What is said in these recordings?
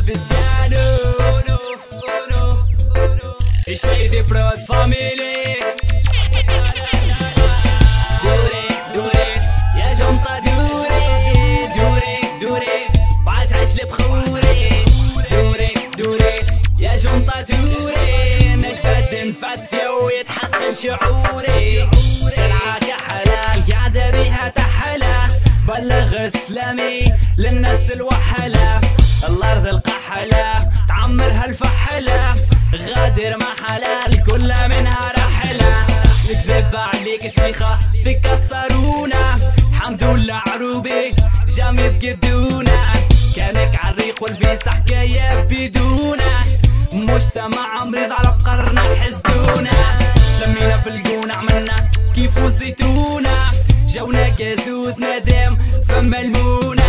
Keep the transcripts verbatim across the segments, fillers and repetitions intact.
Cristiano Uno, uno, uno الشيدي برود فاميلي دوري دوري يا جنطة دوري دوري دوري وعاش عاش لي بخوري دوري دوري يا جنطة دوري نجبد نفسي ويتحسن شعوري سلعة كحلال قاعدة بيها تحلى بلغ اسلامي للناس الوحلة الارض القحلة تعمرها الفحلة غادر ما حلال كلها منها رحلة نكذب عليك الشيخة فيك كسرونا الحمد لله عروبي جام يتقدونا كانك عالريق والفيس حكاية بدونا مجتمع مريض على فقرنا حسدونا لمينا في الجونة عملنا كيف زيتونا جونا كازوز مادام فما المونة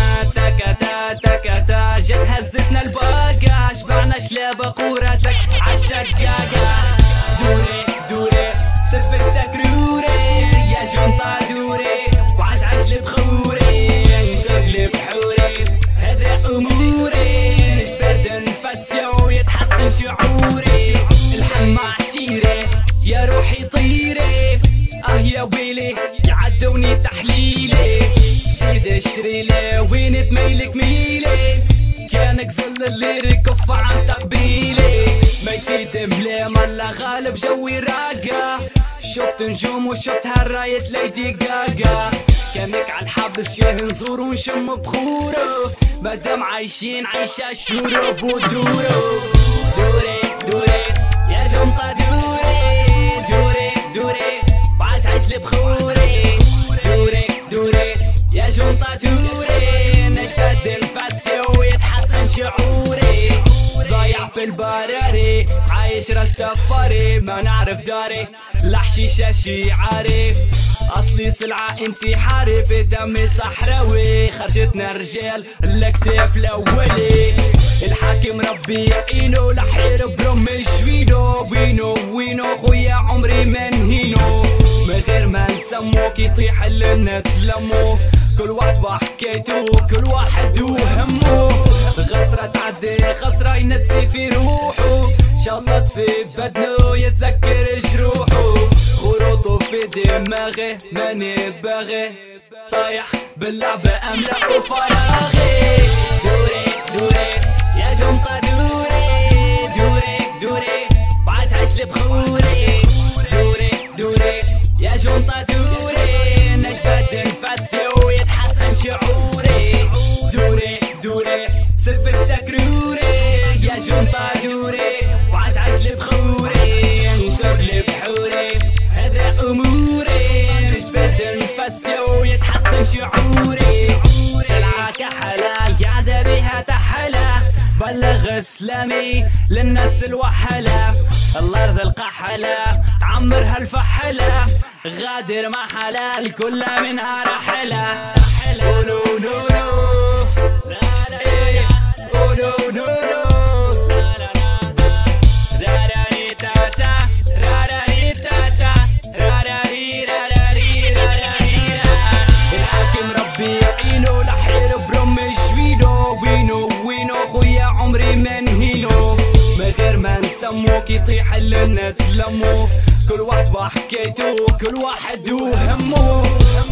تكتا تكتا جت هزتنا الباقة شبعنا شلابة قورتك عالشقاقة دوري دوري سفلتك روري يا جنطة دوري وعاش عاش لي بخوري شغلي بحوري هذا اموري نجبد نفسي ويتحسن شعوري الحمى عشيري يا روحي طيري اه يا ويلي يعدوني تحليلي زيد اشريلي وين تميلك ميلي كانك زل اللي ركف عن تقبيلي ما يفيد ملام الله غالب جوي راقة شفت نجوم وشفت هالراية ليدي جاجا كانك عالحبس شاه نزور ونشم بخوره مادام عايشين عايشة شروب ودورو دوري دوري يا جنطة دوري دوري دوري وعاش عايش لي بخوري دوري دوري يا جنطة دوري نجبد نفسي ويتحسن شعوري ضايع في البراري عايش راستفاري ما نعرف داري لحشيشة شعاري اصلي سلعة انتحاري في دمي صحراوي خرجتنا الرجال الكتاف الاولي الحاكم ربي يعينو لحير برم شوينو وينو وينو خويا عمري ما نهينو من غير ما نسموك يطيح لنا تلمو كل واحد بحكايته كل واحد وهمه غسرة تعدي خسرة ينسي في روحه شلط في بدنه يتذكر جروحه خروطه في دماغي ماني باغي طايح باللعبة املأ فراغي دوري دوري يا جنطة دوري دوري دوري وعاش عاش لي بخوري دوري دوري يا جنطة دوري نجبد نفسي ويتحسن شعوري دوري دوري سفلتك روري يا جنطة دوري وعاش عاش لي بخوري شغلي بحوري هذا اموري نجبد نفسي ويتحسن شعوري سلعة كحلال قاعدة بيها تحلى بلغ اسلامي للناس الوحلة الارض القحلة تعمرها الفحلة غادر ما حلال كلها منها رحلة اونو نو نو لا لا اونو نو نو لا لا لا راري تاتا راري تاتا راري راري راري الحاكم ربي يعينو لحير برم شوينو وينو وينو خويا عمري ما نهينو من غير ما نسموك يطيح لنا تلمو كل واحد بحكايته كل واحد وهمه